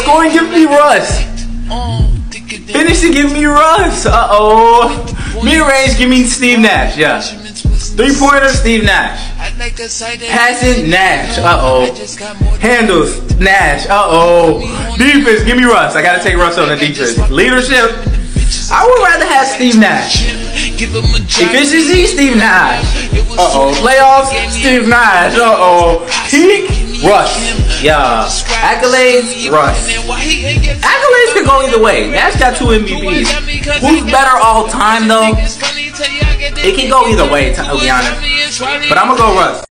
Scoring, give me Russ. Finishing, give me Russ. Mid-range, give me Steve Nash. Yeah. Three-pointer, Steve Nash. Passing, Nash. Handles, Nash. Defense, give me Russ. I gotta take Russ on the defense. Leadership, I would rather have Steve Nash. Efficiency, Steve Nash. Playoffs, Steve Nash. Peak, Russ. Yeah. Accolades, Russ. Accolades can go either way. Nash got 2 MVPs. Who's better all time though? It can go either way, to be honest. But I'm gonna go Russ.